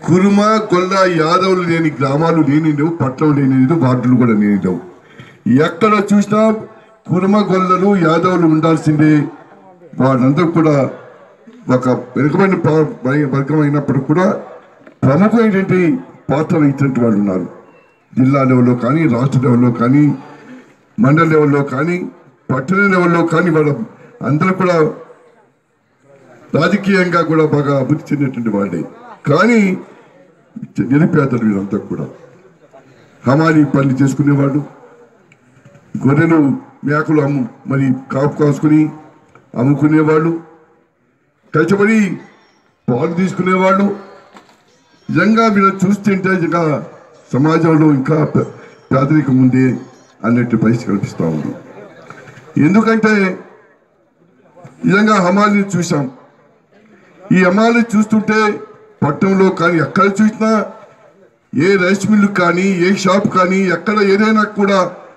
కురుమ గొల్ల యాదవులు లేని గ్రామాలు లేనిలేవు, పట్టణం లేనిలేవు, వార్డులు కూడా లేనిలేవు. ఎక్కడ చూసినా కురుమ గొల్లలు యాదవులు ఉండాల్సిందే. వాళ్ళందరూ కూడా ఒక వెనుకబడిన వర్గం అయినప్పుడు కూడా ప్రముఖమైనటువంటి పాత్ర వహించినటువంటి వాళ్ళు ఉన్నారు. జిల్లా లెవెల్లో కానీ, రాష్ట్ర లెవెల్లో కానీ, మండల లెవెల్లో కానీ, పట్టణ లెవెల్లో కానీ వాళ్ళ అందరూ కూడా రాజకీయంగా కూడా బాగా అభివృద్ధి చెందినటువంటి వాళ్ళే. కానీ నిరుపేదలు వీళ్ళంతా కూడా హమాలి పని చేసుకునేవాళ్ళు, గొర్రెలు మేకలు మరి కాపు కాసుకుని అమ్ముకునేవాళ్ళు, కష్టపడి పాలు తీసుకునేవాళ్ళు. నిజంగా వీళ్ళు చూస్తుంటే ఇంకా సమాజంలో ఇంకా పేదరికం ఉంది అన్నట్టు పరిస్థితి కనిపిస్తూ ఉంది. ఎందుకంటే నిజంగా హమాలిని చూసాం. ఈ హమాలిని చూస్తుంటే పట్టణంలో కానీ ఎక్కడ చూసినా ఏ రైస్ మిల్లు కానీ, ఏ షాప్ కానీ, ఎక్కడ ఏదైనా కూడా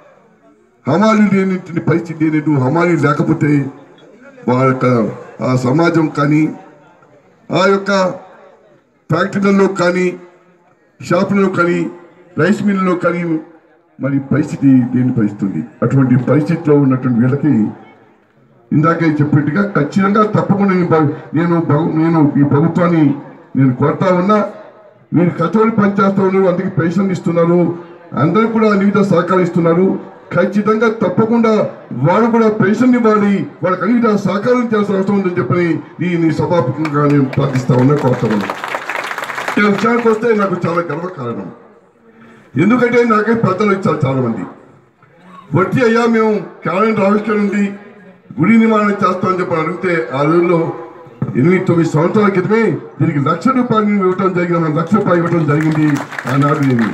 హమాలి లేని పరిస్థితి లేదు. హమాలి లేకపోతే వాళ్ళ యొక్క ఆ సమాజం కానీ, ఆ యొక్క ఫ్యాక్టరీలలో కానీ, షాపులలో కానీ, రైస్ మిల్లులో కానీ మరి పరిస్థితి లేని పరిస్థితి. అటువంటి పరిస్థితిలో ఉన్నటువంటి వీళ్ళకి ఇందాకే చెప్పినట్టుగా ఖచ్చితంగా తప్పకుండా నేను ఈ ప్రభుత్వాన్ని నేను కోరుతా ఉన్నా. మీరు కష్టపడి పనిచేస్తా ఉన్నారు, అందుకే పెన్షన్ ఇస్తున్నారు, అందరూ కూడా అన్ని సహకారం ఇస్తున్నారు. ఖచ్చితంగా తప్పకుండా వాళ్ళు కూడా పెన్షన్ ఇవ్వాలి, వాళ్ళకి అన్ని సహకారం చేయాల్సిన అవసరం ఉందని చెప్పని నీ సభాపకంగా నేను ప్రార్థిస్తా ఉన్నా, కోరుతా ఉన్నా. ఈ విషయానికి వస్తే నాకు చాలా గర్వకారణం. ఎందుకంటే నాకే పెద్దలు ఇచ్చారు చాలా మంది. వచ్చి అయ్యా మేము క్యాలెండర్ ఆవిష్కరణ నుండి గుడి నిర్మాణం చేస్తామని చెప్పి అడిగితే ఆ రోజుల్లో 8-9 సంవత్సరాల క్రితమే దీనికి ₹1,00,000 ఇవ్వటం జరిగింది. ₹1,00,000 ఇవ్వటం జరిగింది ఆనాడు. నేను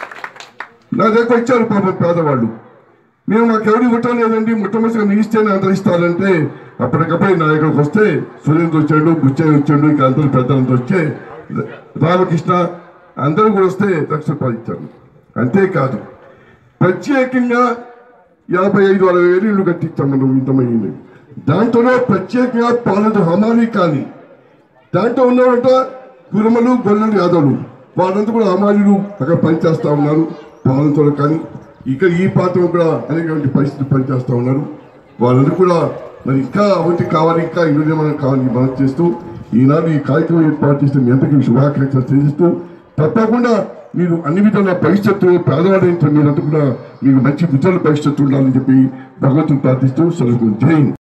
నా దగ్గర ఇచ్చారు పాపం పేదవాళ్ళు. మేము మాకు ఎవరు ఇవ్వటం లేదండి, మొట్టమొదటిగా మీ ఇస్తేనే అందరూ ఇస్తారంటే అప్పటికప్పుడు నా దగ్గరకు వస్తే సురేంద్ర వచ్చాడు, బుచ్చయ్య వచ్చాడు, ఇంకా అందరూ పెద్దలంతా వచ్చే రామకృష్ణ అందరూ కూడా వస్తే ₹1,00,000 ఇచ్చారు. అంతేకాదు ప్రత్యేకంగా 55,000-60,000 ఇళ్ళు కట్టించాం మనం ఇంతమంది. దాంట్లో ప్రత్యేకంగా పాలన హమాలి కానీ దాంట్లో ఉన్నవారంట కురుమలు, గొల్లలు, యాదవులు వాళ్ళంతా కూడా హమాలీలు అక్కడ పనిచేస్తూ ఉన్నారు. పాలనతో కానీ ఇక్కడ ఈ ప్రాంతంలో కూడా అనేక పరిస్థితులు పనిచేస్తూ ఉన్నారు. వాళ్ళందరూ కూడా మరి ఇంకా అవన్నీ కావాలి, ఇంకా ఇల్లు నిర్మాణం కావాలని మనం చేస్తూ ఈనాడు ఈ కార్యక్రమం ఏర్పాటు చేస్తే మీ అందరికీ శుభాకాంక్షలు తెలియజేస్తూ తప్పకుండా మీరు అన్ని విధాల భవిష్యత్తు పేదవాడి మీరంతా కూడా మీకు మంచి విధాల భవిష్యత్తు ఉండాలని చెప్పి భగవంతుని ప్రార్థిస్తూ సెలవు. జై హింద్.